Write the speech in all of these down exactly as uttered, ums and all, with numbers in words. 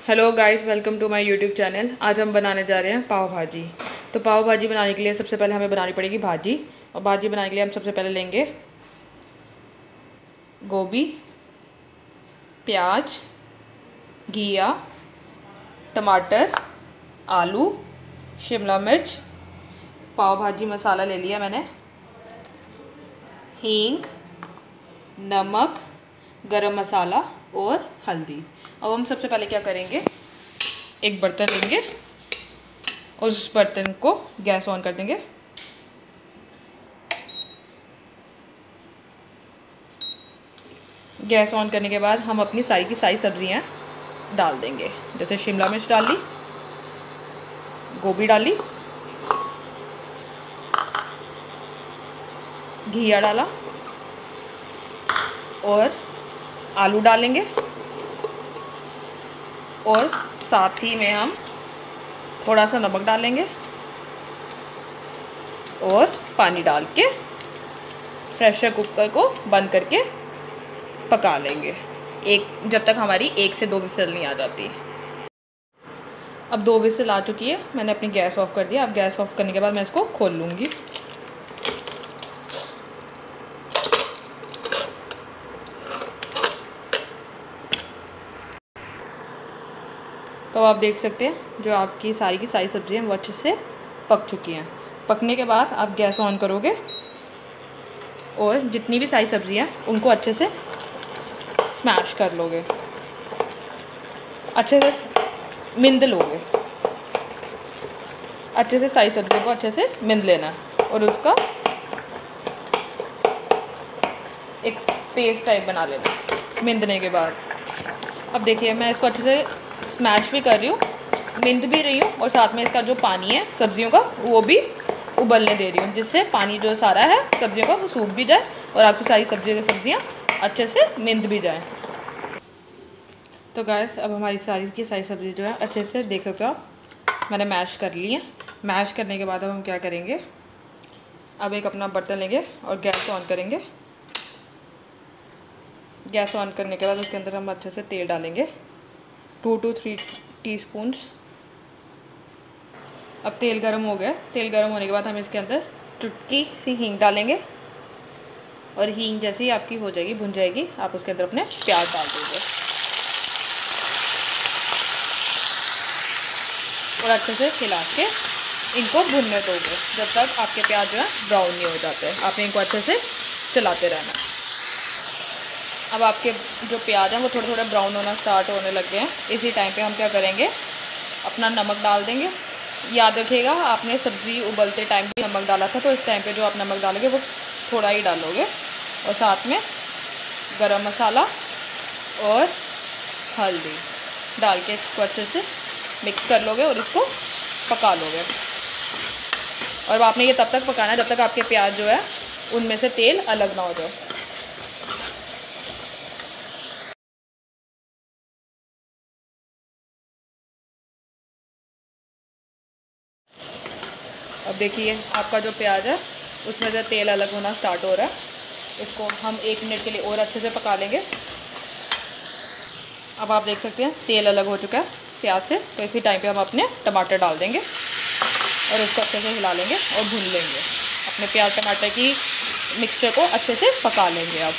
Hello guys, welcome to my YouTube channel. आज हम बनाने जा रहे हैं पाव भाजी। तो पाव भाजी बनाने के लिए सबसे पहले हमें बनानी पड़ेगी भाजी। और भाजी बनाने के लिए हम सबसे पहले लेंगे गोभी, प्याज, घिया, टमाटर, आलू, शिमला मिर्च, पाव भाजी मसाला ले लिया मैंने, हींग, नमक, गरम मसाला और हल्दी। अब हम सबसे पहले क्या करेंगे, एक बर्तन लेंगे और उस बर्तन को गैस ऑन कर देंगे। गैस ऑन करने के बाद हम अपनी सारी की सारी सब्जियां डाल देंगे। जैसे शिमला मिर्च डाल ली, गोभी डाली, घिया डाला और आलू डालेंगे। और साथ ही में हम थोड़ा सा नमक डालेंगे और पानी डाल के प्रेशर कुकर को बंद करके पका लेंगे, एक जब तक हमारी एक से दो विसल नहीं आ जाती। अब दो विसल आ चुकी है, मैंने अपनी गैस ऑफ कर दिया। अब गैस ऑफ करने के बाद मैं इसको खोल लूँगी। तो आप देख सकते हैं जो आपकी सारी की सारी सब्जियां वो अच्छे से पक चुकी हैं। पकने के बाद आप गैस ऑन करोगे और जितनी भी सारी सब्जियां उनको अच्छे से स्मैश कर लोगे, अच्छे से मिंद लोगे। अच्छे से सारी सब्जियों को अच्छे से मिंद लेना और उसका एक पेस्ट टाइप बना लेना मिंदने के बाद। अब देखिए मैं इसको अच्छे से स्मैश भी कर रही हूँ, मिंद भी रही हूँ और साथ में इसका जो पानी है सब्जियों का वो भी उबलने दे रही हूँ, जिससे पानी जो सारा है सब्जियों का वो सूख भी जाए और आपकी सारी सब्जियों की सब्जियाँ अच्छे से मिंद भी जाए। तो गाइस अब हमारी सारी की सारी सब्जी जो है अच्छे से देख सकते हो आप, मैंने मैश कर ली है। मैश करने के बाद अब हम क्या करेंगे, अब एक अपना बर्तन लेंगे और गैस ऑन करेंगे। गैस ऑन करने के बाद उसके अंदर हम अच्छे से तेल डालेंगे, टू टू थ्री टीस्पून्स। अब तेल गरम हो गया। तेल गरम होने के बाद हम इसके अंदर चुटकी सी हींग डालेंगे और हींग जैसे ही आपकी हो जाएगी, भुन जाएगी, आप उसके अंदर अपने प्याज डाल दीजिए और अच्छे से हिला के इनको भुनने दोगे जब तक आपके प्याज जो है ब्राउन नहीं हो जाते। आपने इनको अच्छे से चलाते रहना। अब आपके जो प्याज हैं वो थोड़े थोड़े ब्राउन होना स्टार्ट होने लग गए हैं। इसी टाइम पे हम क्या करेंगे, अपना नमक डाल देंगे। याद रखिएगा आपने सब्ज़ी उबलते टाइम भी नमक डाला था, तो इस टाइम पे जो आप नमक डालोगे वो थोड़ा ही डालोगे। और साथ में गरम मसाला और हल्दी डाल के इसको अच्छे से मिक्स कर लोगे और इसको पका लोगे। और आपने ये तब तक पकाना है जब तक आपके प्याज जो है उनमें से तेल अलग ना हो जाए। अब देखिए आपका जो प्याज है उसमें से तेल अलग होना स्टार्ट हो रहा है। इसको हम एक मिनट के लिए और अच्छे से पका लेंगे। अब आप देख सकते हैं तेल अलग हो चुका है प्याज से। तो इसी टाइम पे हम अपने टमाटर डाल देंगे और इसको अच्छे से हिला लेंगे और भून लेंगे। अपने प्याज टमाटर की मिक्सचर को अच्छे से पका लेंगे। अब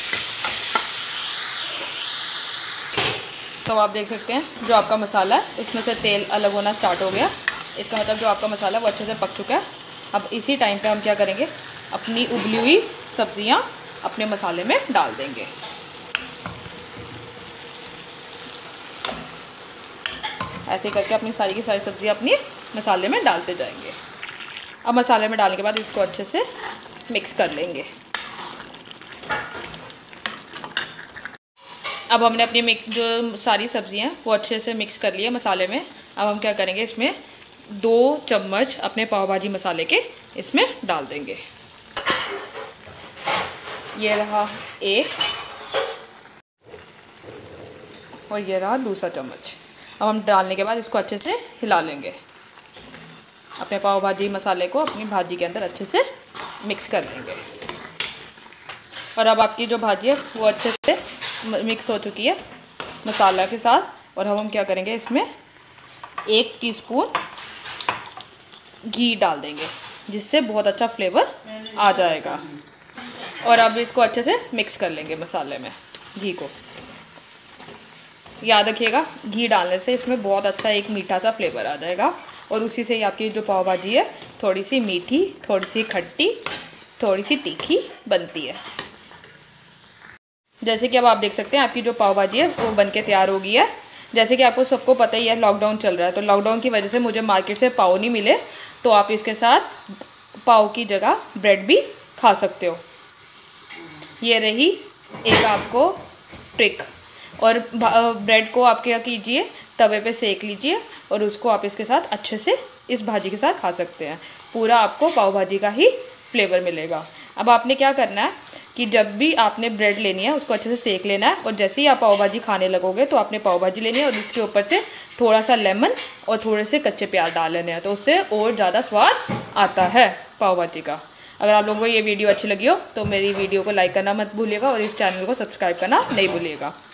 तो आप देख सकते हैं जो आपका मसाला है इसमें से तेल अलग होना स्टार्ट हो गया। इसका मतलब जो आपका मसाला वो अच्छे से पक चुका है। अब इसी टाइम पे हम क्या करेंगे, अपनी उबली हुई सब्जियां अपने मसाले में डाल देंगे। ऐसे करके अपनी सारी की सारी सब्जियां अपनी मसाले में डालते जाएंगे। अब मसाले में डालने के बाद इसको अच्छे से मिक्स कर लेंगे। अब हमने अपनी मिक्स जो सारी सब्जियां वो अच्छे से मिक्स कर ली है मसाले में। अब हम क्या करेंगे, इसमें दो चम्मच अपने पाव भाजी मसाले के इसमें डाल देंगे। ये रहा एक और ये रहा दूसरा चम्मच। अब हम डालने के बाद इसको अच्छे से हिला लेंगे। अपने पाव भाजी मसाले को अपनी भाजी के अंदर अच्छे से मिक्स कर लेंगे। और अब आपकी जो भाजी है वो अच्छे से मिक्स हो चुकी है मसाला के साथ। और अब हम क्या करेंगे, इसमें एक टीस्पून घी डाल देंगे, जिससे बहुत अच्छा फ्लेवर आ जाएगा। और अब इसको अच्छे से मिक्स कर लेंगे मसाले में घी को। याद रखिएगा, घी डालने से इसमें बहुत अच्छा एक मीठा सा फ्लेवर आ जाएगा, और उसी से ही आपकी जो पाव भाजी है थोड़ी सी मीठी, थोड़ी सी खट्टी, थोड़ी सी तीखी बनती है। जैसे कि अब आप देख सकते हैं आपकी जो पाव भाजी है वो बनके तैयार हो गई है। जैसे कि आपको सबको पता ही है लॉकडाउन चल रहा है, तो लॉकडाउन की वजह से मुझे मार्केट से पाव नहीं मिले, तो आप इसके साथ पाव की जगह ब्रेड भी खा सकते हो। ये रही एक आपको ट्रिक। और ब्रेड को आप क्या कीजिए, तवे पे सेक लीजिए और उसको आप इसके साथ अच्छे से इस भाजी के साथ खा सकते हैं। पूरा आपको पाव भाजी का ही फ्लेवर मिलेगा। अब आपने क्या करना है कि जब भी आपने ब्रेड लेनी है उसको अच्छे से सेक लेना है, और जैसे ही आप पाव भाजी खाने लगोगे तो आपने पाव भाजी लेनी है और इसके ऊपर से थोड़ा सा लेमन और थोड़े से कच्चे प्याज डाल लेने हैं, तो उससे और ज़्यादा स्वाद आता है पाव भाजी का। अगर आप लोगों को ये वीडियो अच्छी लगी हो तो मेरी वीडियो को लाइक करना मत भूलिएगा और इस चैनल को सब्सक्राइब करना नहीं भूलिएगा।